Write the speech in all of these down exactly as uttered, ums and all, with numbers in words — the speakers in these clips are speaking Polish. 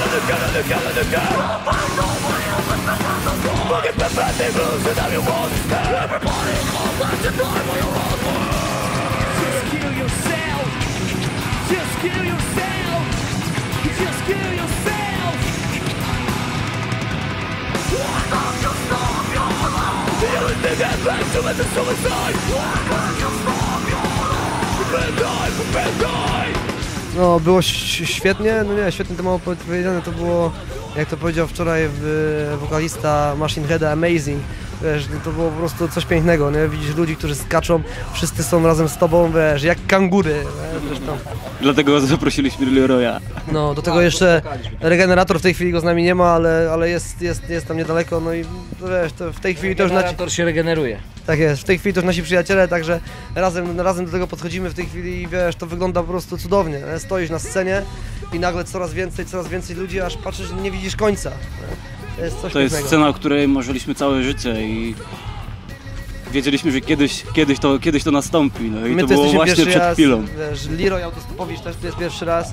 No, było świetnie, no nie, świetnie to mało powiedziane, to było, jak to powiedział wczoraj w, wokalista Machine Heada, amazing. Wiesz, to było po prostu coś pięknego, nie? Widzisz ludzi, którzy skaczą, wszyscy są razem z tobą, wiesz, jak kangury, wiesz, tam. Dlatego zaprosiliśmy Leroya. No, do tego jeszcze Regenerator, w tej chwili go z nami nie ma, ale, ale jest, jest, jest tam niedaleko, no i wiesz, to w tej chwili to już... Regenerator się regeneruje. Tak jest, w tej chwili to już nasi przyjaciele, także razem, razem do tego podchodzimy w tej chwili i wiesz, to wygląda po prostu cudownie, nie? Stoisz na scenie i nagle coraz więcej, coraz więcej ludzi, aż patrzysz, nie widzisz końca. Nie? To jest coś To jest pięknego. scena, o której marzyliśmy całe życie i wiedzieliśmy, że kiedyś, kiedyś, to, kiedyś to nastąpi, no i My to tu było jesteśmy właśnie pierwszy przed raz, chwilą. Wiesz, Leroy Autostopowicz też tu jest pierwszy raz.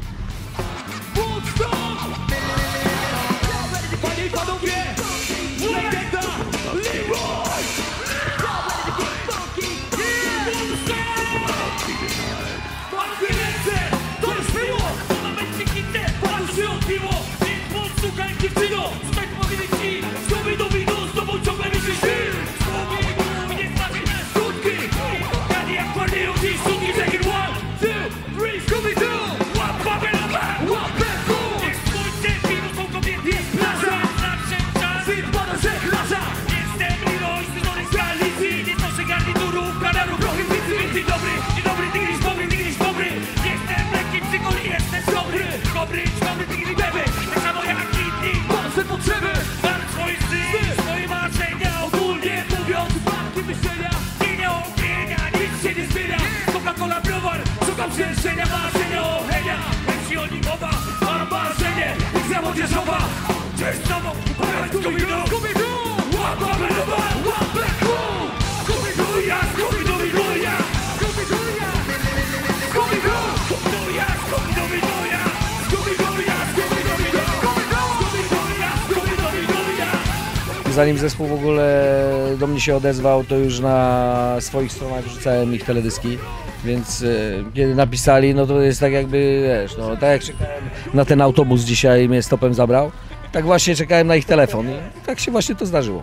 Zanim zespół w ogóle do mnie się odezwał, to już na swoich stronach wrzucałem ich teledyski, więc e, kiedy napisali, no to jest tak jakby, wiesz, no tak jak czekałem na ten autobus dzisiaj, mnie stopem zabrał, tak właśnie czekałem na ich telefon i tak się właśnie to zdarzyło.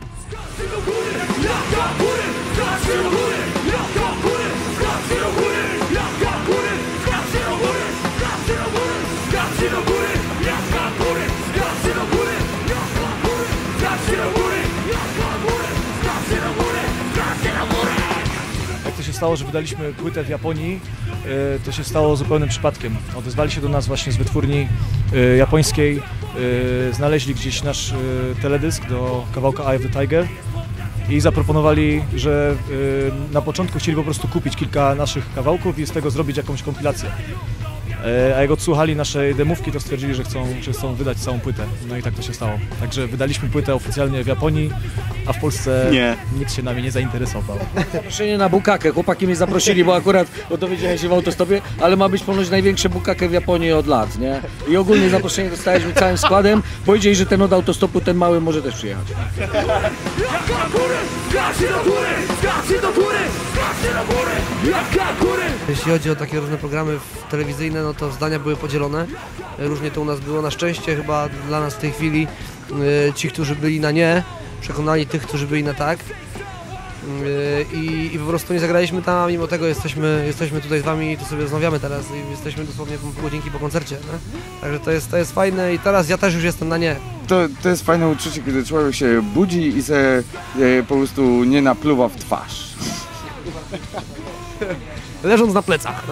Stało, że wydaliśmy płytę w Japonii, to się stało zupełnym przypadkiem. Odezwali się do nas właśnie z wytwórni japońskiej, znaleźli gdzieś nasz teledysk do kawałka Eye of the Tiger i zaproponowali, że na początku chcieli po prostu kupić kilka naszych kawałków i z tego zrobić jakąś kompilację. A jak odsłuchali naszej demówki, to stwierdzili, że chcą, że chcą wydać całą płytę. No i tak to się stało. Także wydaliśmy płytę oficjalnie w Japonii, a w Polsce nie. Nikt się nami nie zainteresował. Zaproszenie na bukakę. Chłopaki mnie zaprosili, bo akurat bo dowiedziałem się w autostopie, ale ma być ponoć największe bukakę w Japonii od lat, nie? I ogólnie zaproszenie dostaliśmy całym składem. Powiedzieli, że ten od autostopu, ten mały może też przyjechać. Jeśli chodzi o takie różne programy telewizyjne, no to zdania były podzielone. Różnie to u nas było. Na szczęście chyba dla nas w tej chwili ci, którzy byli na nie, przekonali tych, którzy byli na tak. I, i po prostu nie zagraliśmy tam, a mimo tego jesteśmy, jesteśmy tutaj z wami i tu sobie rozmawiamy teraz i jesteśmy dosłownie pół godzinki po koncercie. Nie? Także to jest, to jest fajne i teraz ja też już jestem na nie. To, to jest fajne uczucie, kiedy człowiek się budzi i se e, po prostu nie napluwa w twarz. Leżąc na plecach.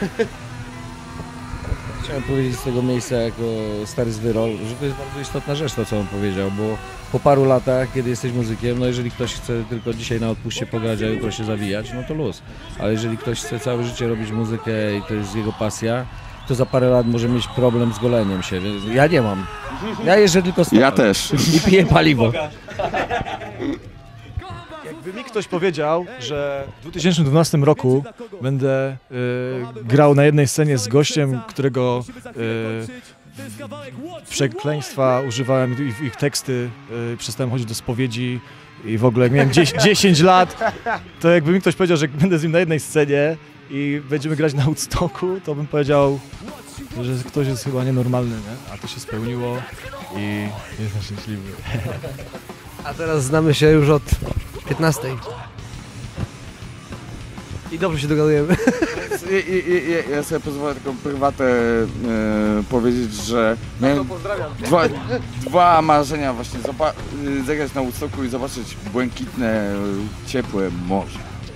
Chciałem powiedzieć z tego miejsca jako stary zwyrol, że to jest bardzo istotna rzecz to, co on powiedział, bo po paru latach, kiedy jesteś muzykiem, no jeżeli ktoś chce tylko dzisiaj na odpuście pograć, a jutro się zawijać, no to luz. Ale jeżeli ktoś chce całe życie robić muzykę i to jest jego pasja, to za parę lat może mieć problem z goleniem się, więc ja nie mam. Ja jeżdżę tylko z Ja też. I piję paliwo. Jakby mi ktoś powiedział, że w dwa tysiące dwunastym roku będę y, grał na jednej scenie z gościem, którego y, przekleństwa używałem, ich, ich teksty, y, przestałem chodzić do spowiedzi i w ogóle jak miałem dziesięć lat, to jakby mi ktoś powiedział, że będę z nim na jednej scenie i będziemy grać na Woodstocku, to bym powiedział, że ktoś jest chyba nienormalny, nie? A to się spełniło i jestem szczęśliwy. A teraz znamy się już od piętnastej. I dobrze się dogadujemy. I, i, i, ja sobie pozwolę taką prywatę e, powiedzieć, że miałem dwa, dwa marzenia właśnie, zoba- zagrać na Woodstocku i zobaczyć błękitne, ciepłe morze.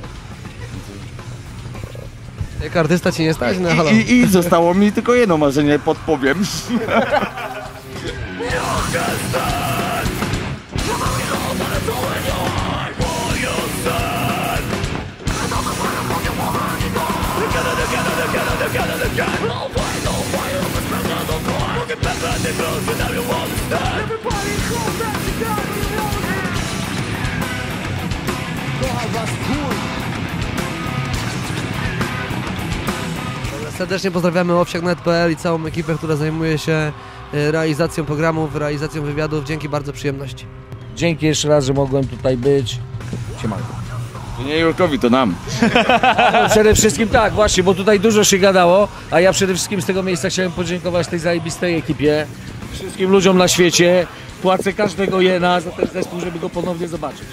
Jak artysta ci nie stać? No halo. I, i, I zostało mi tylko jedno marzenie, podpowiem. Serdecznie pozdrawiamy owsiak kropka net kropka pe el i całą ekipę, która zajmuje się e, realizacją programów, realizacją wywiadów. Dzięki, bardzo przyjemności. Dzięki jeszcze raz, że mogłem tutaj być. Siemanko. Nie Jurkowi, to nam. No, przede wszystkim tak, właśnie, bo tutaj dużo się gadało, a ja przede wszystkim z tego miejsca chciałem podziękować tej zajebistej ekipie, wszystkim ludziom na świecie. Płacę każdego jena za ten zespół, żeby go ponownie zobaczyć.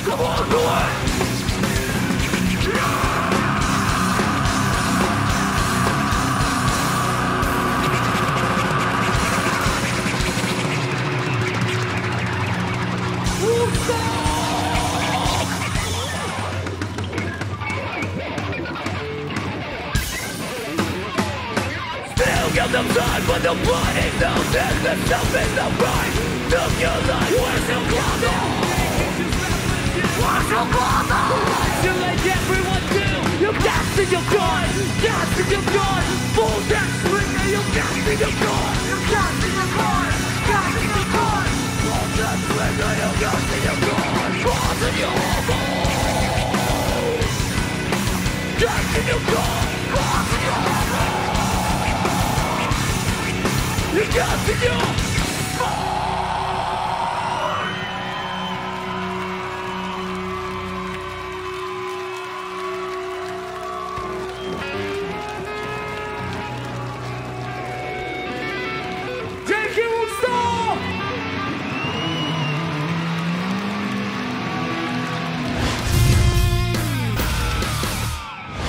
Got the blood, but the blood is no sense, the self is no right. Took your life, where's your brother? Where's your brother? You like everyone do, you cast in your gun, cast in your gun. Full death slinger, you cast in your gun, you cast in your gun, cast in your gun. Full death slinger, you cast in your gun, cast in your gun. Cast in your gun, cast in your gun. You got to go!